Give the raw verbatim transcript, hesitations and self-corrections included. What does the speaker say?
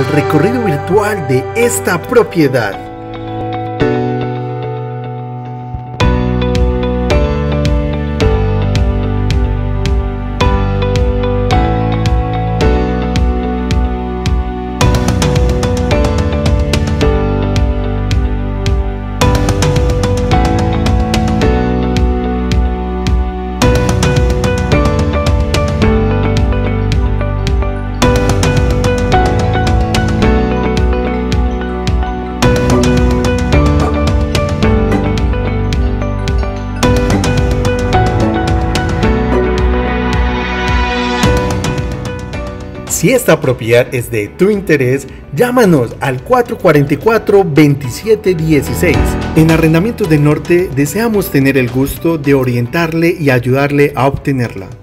al recorrido virtual de esta propiedad. Si esta propiedad es de tu interés, llámanos al cuatro cuatro cuatro, veintisiete dieciséis. En Arrendamientos del Norte deseamos tener el gusto de orientarle y ayudarle a obtenerla.